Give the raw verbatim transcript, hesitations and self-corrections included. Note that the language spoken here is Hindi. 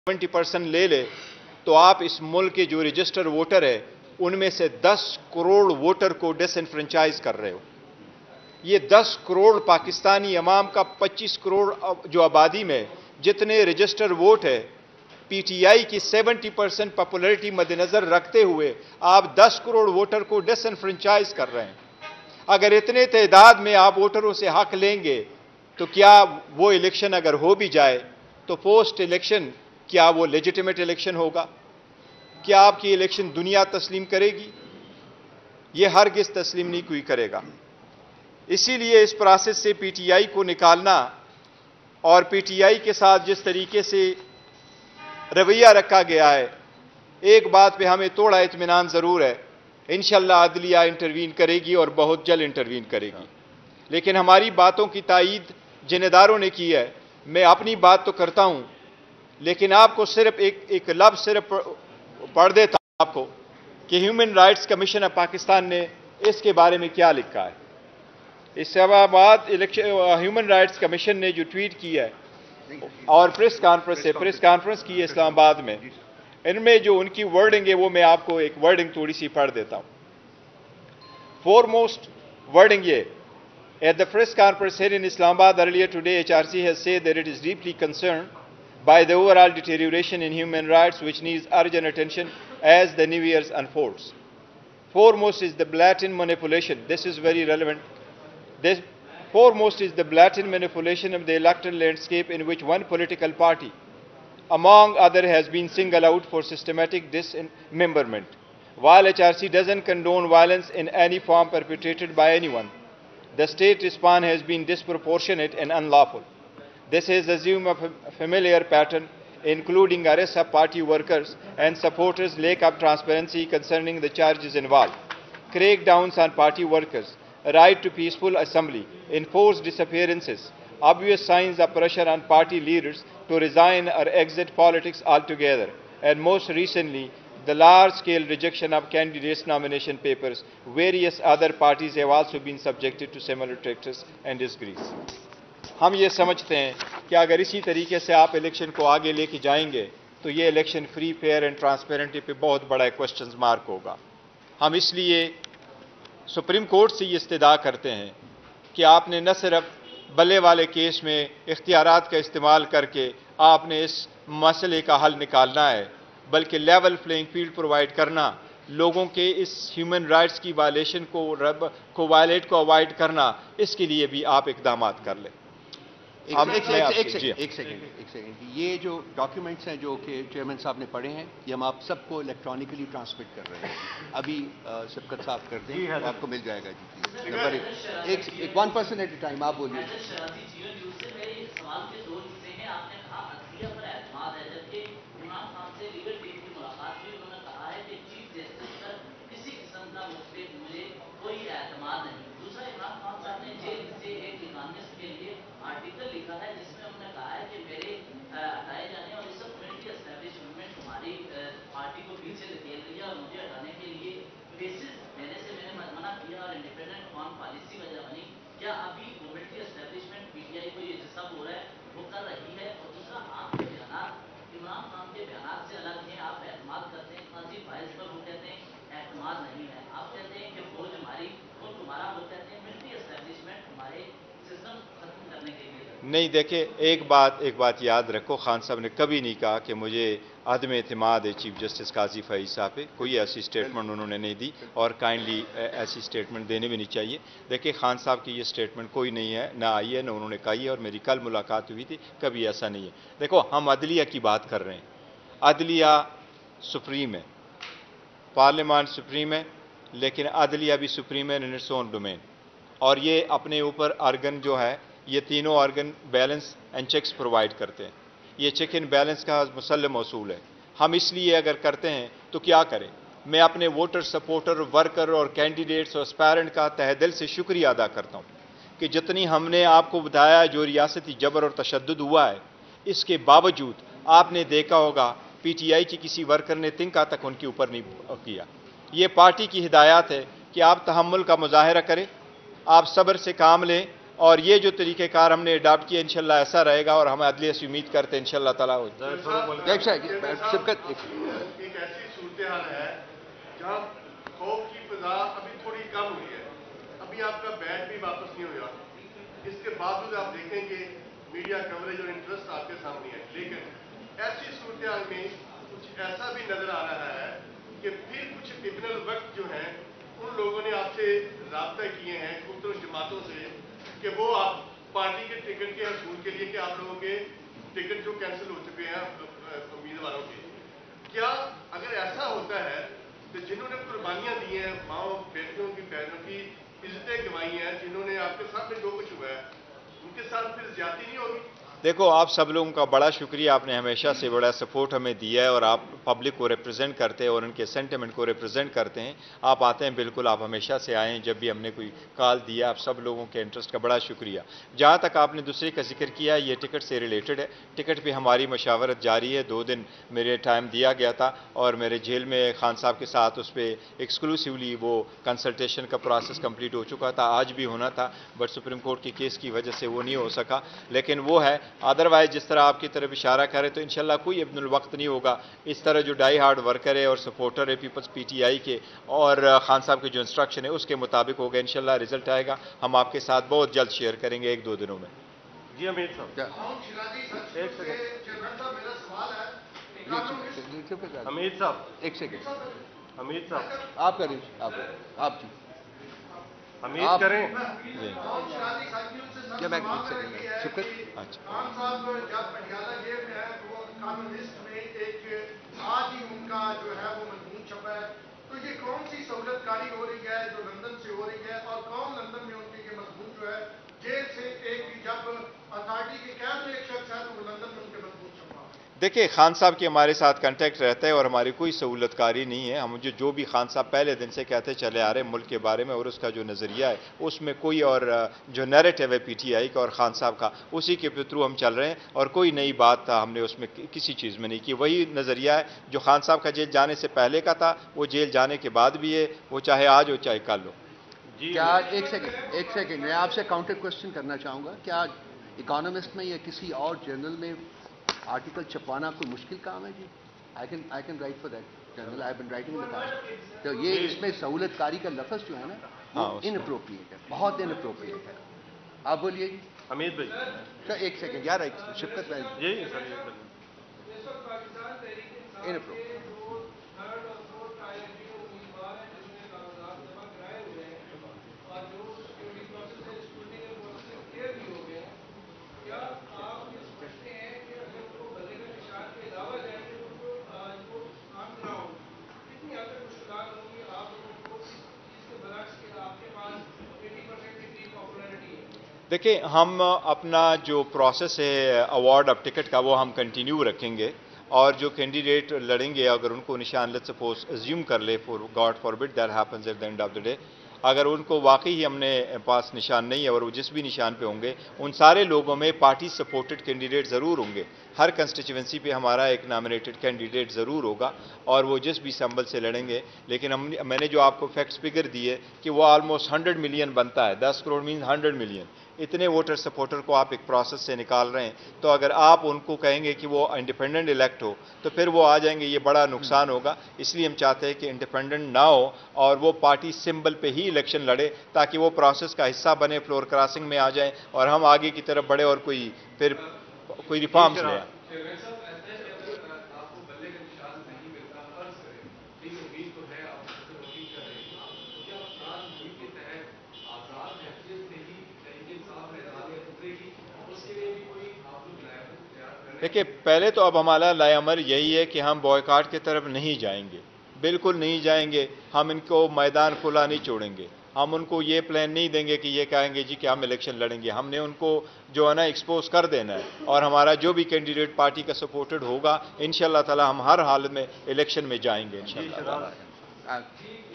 सेवेंटी परसेंट ले ले तो आप इस मुल्क के जो रजिस्टर वोटर है उनमें से दस करोड़ वोटर को डिसएनफ्रेंचाइज कर रहे हो। ये दस करोड़ पाकिस्तानी अवाम का पच्चीस करोड़ जो आबादी में जितने रजिस्टर वोट है, पीटीआई की सत्तर परसेंट पॉपुलैरिटी मद्देनजर रखते हुए आप दस करोड़ वोटर को डिसएनफ्रेंचाइज कर रहे हैं। अगर इतने तादाद में आप वोटरों से हक लेंगे तो क्या वो इलेक्शन अगर हो भी जाए तो पोस्ट इलेक्शन क्या वो लेजिटिमेट इलेक्शन होगा? क्या आपकी इलेक्शन दुनिया तस्लीम करेगी? ये हरगिज तस्लीम नहीं कोई करेगा। इसीलिए इस प्रोसेस से पीटीआई को निकालना और पीटीआई के साथ जिस तरीके से रवैया रखा गया है, एक बात पे हमें थोड़ा इत्मीनान जरूर है, इंशाअल्लाह अदलिया इंटरवीन करेगी और बहुत जल्द इंटरवीन करेगी। लेकिन हमारी बातों की तायीद जिन इदारों ने की है, मैं अपनी बात तो करता हूं, लेकिन आपको सिर्फ एक एक लफ्ज सिर्फ पढ़ देता हूं आपको कि human rights commission of Pakistan ने इसके बारे में क्या लिखा है। इसके बाद इलेक्शन ह्यूमन राइट्स कमीशन ने जो ट्वीट किया है और प्रेस कॉन्फ्रेंस है प्रेस कॉन्फ्रेंस की है इस्लामाबाद में, इनमें जो उनकी वर्डिंग है वो मैं आपको एक वर्डिंग थोड़ी सी पढ़ देता हूं। फोरमोस्ट वर्डिंग ये, at the press conference held in Islamabad earlier today, HRC has said that it is deeply concerned by the overall deterioration in human rights which needs urgent attention as the new year unfolds. Foremost is the blatant manipulation. This is very relevant. This foremost is the blatant manipulation of the electoral landscape in which one political party, among other, has been singled out for systematic dismemberment. While H R C doesn't condone violence in any form perpetrated by anyone, the state response has been disproportionate and unlawful. This has assumed a familiar pattern, including arrests of party workers and supporters, lack of transparency concerning the charges involved, crackdowns on party workers, right to peaceful assembly, enforced disappearances, obvious signs of pressure on party leaders to resign or exit politics altogether, and most recently, the large-scale rejection of candidates' nomination papers. Various other parties have also been subjected to similar tactics and disgrace. हम ये समझते हैं कि अगर इसी तरीके से आप इलेक्शन को आगे लेके जाएंगे तो ये election free, fair and transparency पे बहुत बड़ा क्वेश्चन मार्क होगा। हम इसलिए सुप्रीम कोर्ट से ये इस्तदा करते हैं कि आपने न सिर्फ बल्ले वाले केस में इख्तियारात का इस्तेमाल करके आपने इस मसले का हल निकालना है, बल्कि लेवल प्लेइंग फील्ड प्रोवाइड करना, लोगों के इस ह्यूमन राइट्स की वायलेशन को रब को वायलेट को अवॉइड करना, इसके लिए भी आप इकदाम कर लें। एक सेकंड एक सेकंड एक सेकंड एक सेकंड ये जो डॉक्यूमेंट्स हैं जो कि चेयरमैन साहब ने पढ़े हैं, ये हम आप सबको इलेक्ट्रॉनिकली ट्रांसमिट कर रहे हैं। अभी सबकत साफ कर दें तो आपको मिल जाएगा जी। नंबर एक एक one person at a time, आप बोलिए। आर्टिकल लिखा है जिसमें उन्होंने कहा है कि मेरे हटाए जाने और इस सब कम्युनिटी एस्टैब्लिशमेंट हमारी पार्टी को पीछे धकेल रही है और मुझे हटाने के लिए बेसिस देने से मैंने मना किया और इंडिपेंडेंट फॉर्म पॉलिसी वजह बनी। क्या अभी कम्युनिटी एस्टैब्लिशमेंट पीटीआई को ये सब हो रहा है वो कर रही है? और दूसरा, आपके बयान इमरान खान के बयान से अलग हैं, आप एतमाद करते हैं काजी फाइल्स पर, वो कहते हैं एतमाद नहीं है, आप कहते हैं कि फौज हमारी वो तुम्हारा, वो कहते हैं मिलिट्री एस्टैब्लिशमेंट हमारे सिस्टम खत्म करने के लिए। नहीं, देखिए एक बात एक बात याद रखो, खान साहब ने कभी नहीं कहा कि मुझे अदम एतमाद है चीफ जस्टिस काजी फईद साहब पे, कोई ऐसी स्टेटमेंट उन्होंने नहीं दी और काइंडली ऐसी स्टेटमेंट देने भी नहीं चाहिए। देखिए खान साहब की ये स्टेटमेंट कोई नहीं है, ना आई है, ना उन्होंने कही है, और मेरी कल मुलाकात हुई थी, कभी ऐसा नहीं है। देखो हम अदलिया की बात कर रहे हैं, अदलिया सुप्रीम है, पार्लियामान सुप्रीम है, लेकिन अदलिया भी सुप्रीम है इन इट्स ओन डोमेन, और ये अपने ऊपर आर्गन जो है, ये तीनों organ balance and checks provide करते हैं। ये चेक इन बैलेंस का मुसल्लम असूल है। हम इसलिए अगर करते हैं तो क्या करें? मैं अपने वोटर, सपोर्टर, वर्कर और कैंडिडेट्स और एस्पायरेंट का तहे दिल से शुक्रिया अदा करता हूँ कि जितनी हमने आपको बताया जो रियासती जबर और तशद्दुद हुआ है, इसके बावजूद आपने देखा होगा पीटीआई की किसी वर्कर ने तिनका तक उनके ऊपर नहीं किया। ये पार्टी की हिदायत है कि आप तहम्मुल का मुजाहरा करें, आप सब्र से काम लें और ये जो तरीक़ेकार हमने अडॉप्ट किया इंशाल्लाह ऐसा रहेगा और हम अदलिया से उम्मीद करते हैं इंशाल्लाह ताला हो एक ऐसी सूरत हाल है जहाँ खौफ की फिजा अभी थोड़ी कम हुई है, अभी आपका बैट भी वापस नहीं हुआ, इसके बावजूद आप देखेंगे मीडिया कवरेज और इंटरेस्ट आपके सामने है, लेकिन ऐसी सूरत हाल में कुछ ऐसा भी नजर आ रहा है कि फिर कुछ पिपनल वक्त जो है उन लोगों ने आपसे राब्ता किए हैं मुख्तलिफ जमातों से कि वो आप पार्टी के टिकट के असूल के लिए कि आप लोगों के टिकट जो कैंसिल हो चुके हैं उम्मीदवारों के, क्या अगर ऐसा होता है तो जिन्होंने कुर्बानियां दी हैं, माओ बेटियों की बहनों की इज्जतें गंवाई हैं, जिन्होंने आपके साथ में जो कुछ हुआ है उनके साथ फिर ज्यादती नहीं होगी? देखो, आप सब लोगों का बड़ा शुक्रिया, आपने हमेशा से बड़ा सपोर्ट हमें दिया है और आप पब्लिक को रिप्रेजेंट करते हैं और उनके सेंटिमेंट को रिप्रेजेंट करते हैं। आप आते हैं, बिल्कुल आप हमेशा से आए हैं, जब भी हमने कोई कॉल दिया, आप सब लोगों के इंटरेस्ट का बड़ा शुक्रिया। जहाँ तक आपने दूसरे का जिक्र किया, ये टिकट से रिलेटेड है, टिकट पे हमारी मशावरत जारी है। दो दिन मेरे टाइम दिया गया था और मेरे जेल में खान साहब के साथ उस पर एक्सक्लूसिवली वो कंसल्टेशन का प्रोसेस कंप्लीट हो चुका था, आज भी होना था, बट सुप्रीम कोर्ट के केस की वजह से वो नहीं हो सका, लेकिन वो है। अदरवाइज जिस तरह आपकी तरफ इशारा करे तो इंशाल्लाह कोई इब्नुल वक्त नहीं होगा। इस तरह जो डाई हार्ड वर्कर है और सपोर्टर है पीपल्स पीटीआई के और खान साहब के जो इंस्ट्रक्शन है उसके मुताबिक होगा, इंशाल्लाह रिजल्ट आएगा, हम आपके साथ बहुत जल्द शेयर करेंगे एक दो दिनों में। जी अमीर साहब, एक सेकंड अमीर साहब, एक सेकंड अमीर साहब आप करें, आप आप जी अमीर करें। क्या मैं एक सेकंड शुक्र अच्छा, खान साहब जब पटियाला जेल में है तो वो कम्युनिस्ट में एक आज ही उनका जो है वो मजमून छपा है, तो ये कौन सी सहूलतकारी हो रही है जो लंदन से हो रही है और कौन लंदन में उनके ये मजमून जो है जेल से एक जब अथॉरिटी के कैब में एक शख्स है तो वो लंदन में उनके मजमून छपा। देखिए, खान साहब की हमारे साथ कांटेक्ट रहता है और हमारी कोई सहूलतकारी नहीं है। हम जो जो भी खान साहब पहले दिन से कहते चले आ रहे हैं मुल्क के बारे में और उसका जो नज़रिया है उसमें कोई और जो नैरेटिव है पीटीआई का और खान साहब का, उसी के थ्रू हम चल रहे हैं और कोई नई बात हमने उसमें किसी चीज़ में नहीं की। वही नज़रिया है जो खान साहब का जेल जाने से पहले का था, वो जेल जाने के बाद भी है, वो चाहे आज हो चाहे कल हो। क्या एक सेकंड एक सेकंड मैं आपसे काउंटर क्वेश्चन करना चाहूँगा, क्या इकोनॉमिस्ट में या किसी और जर्नल में आर्टिकल छपवाना कोई मुश्किल काम है जी? I can I can write for that journal, I have been writing in the past. तो ये इसमें सहूलतकारी का लफ्ज़ जो है ना वो इनअप्रोप्रिएट है, बहुत इनअप्रोप्रिएट है। आप बोलिए जी अमीर भाई। सर एक सेकंड यार, एक शिफ्कत भाई जी सर, इनअप्रोप्रिएट देखिए, हम अपना जो प्रोसेस है अवार्ड ऑफ टिकट का वो हम कंटिन्यू रखेंगे और जो कैंडिडेट लड़ेंगे अगर उनको निशान लेट्स सपोज अज्यूम कर ले, for god forbid that happens at the end of the day, अगर उनको वाकई ही हमने पास निशान नहीं है और वो जिस भी निशान पे होंगे उन सारे लोगों में पार्टी सपोर्टेड कैंडिडेट ज़रूर होंगे। हर कंस्टिट्यूंसी पे हमारा एक नॉमिनेटेड कैंडिडेट ज़रूर होगा और वो जिस भी संबल से लड़ेंगे। लेकिन हम मैंने जो आपको फैक्ट्स फिगर दिए कि वो ऑलमोस्ट हंड्रेड मिलियन बनता है, दस करोड़ मीन हंड्रेड मिलियन, इतने वोटर सपोर्टर को आप एक प्रोसेस से निकाल रहे हैं, तो अगर आप उनको कहेंगे कि वो इंडिपेंडेंट इलेक्ट हो तो फिर वो आ जाएंगे, ये बड़ा नुकसान होगा। इसलिए हम चाहते हैं कि इंडिपेंडेंट ना हो और वो पार्टी सिंबल पे ही इलेक्शन लड़े ताकि वो प्रोसेस का हिस्सा बने, फ्लोर क्रॉसिंग में आ जाए और हम आगे की तरफ बढ़े और कोई फिर कोई रिफॉर्म्स ले आए। देखिए, पहले तो अब हमारा लाएअमल यही है कि हम बॉयकॉट की तरफ नहीं जाएंगे, बिल्कुल नहीं जाएंगे। हम इनको मैदान खुला नहीं छोड़ेंगे, हम उनको ये प्लान नहीं देंगे कि ये कहेंगे जी कि हम इलेक्शन लड़ेंगे। हमने उनको जो है ना एक्सपोज कर देना है और हमारा जो भी कैंडिडेट पार्टी का सपोर्टेड होगा इंशाल्लाह ताला हम हर हाल में इलेक्शन में जाएंगे इंशाल्लाह।